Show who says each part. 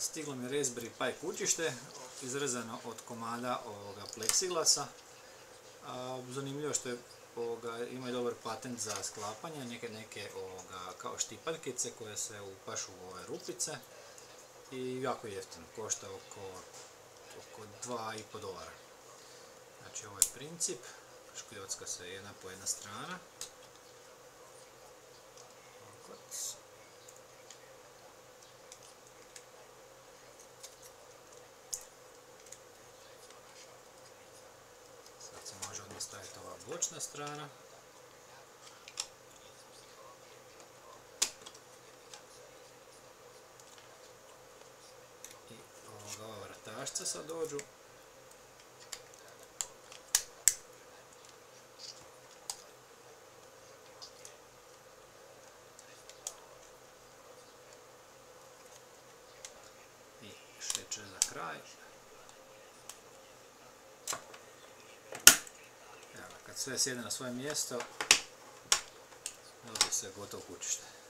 Speaker 1: Stiglo mi je Raspberry Pi kućište, izrezano od komada pleksiglasa. Zanimljivo što je ima dobar patent za sklapanje, neke kao štipaljkice koje se upašu u ove rupice i jako jeftino, košta oko $2,5. Znači ovo je princip, škljocka se jedna po jedna strana. Sad se može odmah staviti ova bočna strana. I ova vratašca sad dođu. I šećer za kraj. Evo, kad sve sjede na svoje mjesto, dobije se gotovo kućište.